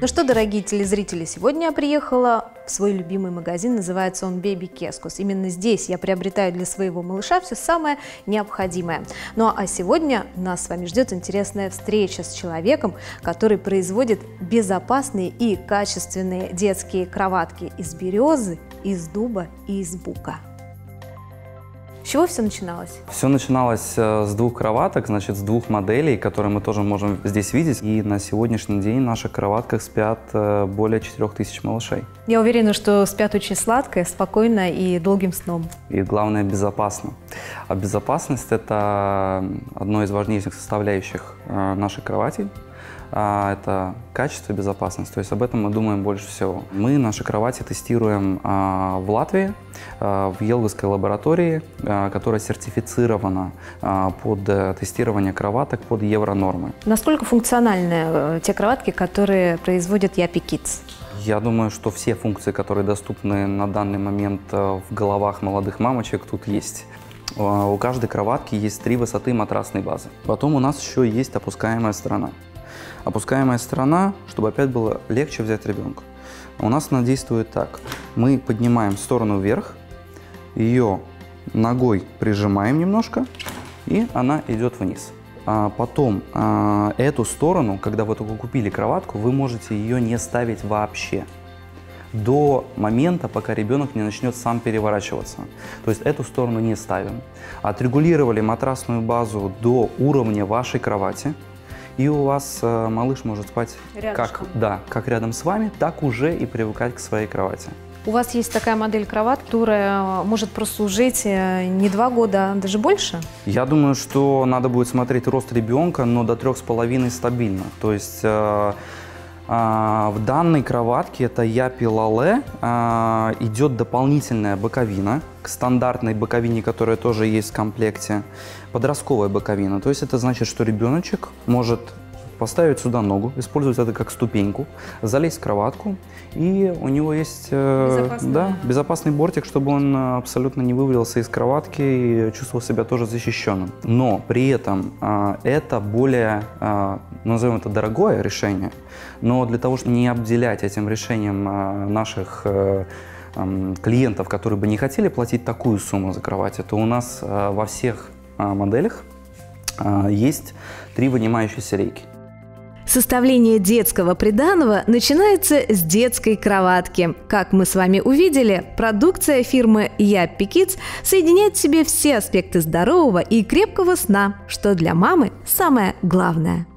Ну что, дорогие телезрители, сегодня я приехала в свой любимый магазин, называется он Baby Keskus. Именно здесь я приобретаю для своего малыша все самое необходимое. Ну а сегодня нас с вами ждет интересная встреча с человеком, который производит безопасные и качественные детские кроватки из березы, из дуба и из бука. С чего все начиналось? Все начиналось с двух кроваток, значит, с двух моделей, которые мы тоже можем здесь видеть. И на сегодняшний день в наших кроватках спят более 4000 малышей. Я уверена, что спят очень сладко, спокойно и долгим сном. И главное, безопасно. А безопасность – это одно из важнейших составляющих нашей кровати. Это качество и безопасность, то есть об этом мы думаем больше всего. Мы наши кровати тестируем в Латвии, в Елгасской лаборатории, которая сертифицирована под тестирование кроваток под евронормы. Насколько функциональны те кроватки, которые производит Yapi Kids? Я думаю, что все функции, которые доступны на данный момент в головах молодых мамочек, тут есть. У каждой кроватки есть 3 высоты матрасной базы. Потом у нас еще есть опускаемая сторона. Опускаемая сторона, чтобы опять было легче взять ребенка. У нас она действует так. Мы поднимаем сторону вверх, ее ногой прижимаем немножко, и она идет вниз. Потом эту сторону, когда вы только купили кроватку, вы можете ее не ставить вообще. До момента, пока ребенок не начнет сам переворачиваться. То есть эту сторону не ставим. Отрегулировали матрасную базу до уровня вашей кровати. И у вас малыш может спать как рядом с вами, так уже и привыкать к своей кровати. У вас есть такая модель кроватки, которая может прослужить не 2 года, а даже больше? Я думаю, что надо будет смотреть рост ребенка, но до 3,5 стабильно. То есть в данной кроватке, это Yapi Lale, идет дополнительная боковина к стандартной боковине, которая тоже есть в комплекте, подростковая боковина. То есть это значит, что ребеночек может поставить сюда ногу, использовать это как ступеньку, залезть в кроватку, и у него есть безопасный бортик, чтобы он абсолютно не вывалился из кроватки и чувствовал себя тоже защищенным. Но при этом это более, назовем это, дорогое решение, но для того, чтобы не обделять этим решением наших клиентов, которые бы не хотели платить такую сумму за кровать, то у нас во всех моделях есть 3 вынимающиеся рейки. Составление детского приданого начинается с детской кроватки. Как мы с вами увидели, продукция фирмы Yapi Kids соединяет в себе все аспекты здорового и крепкого сна, что для мамы самое главное.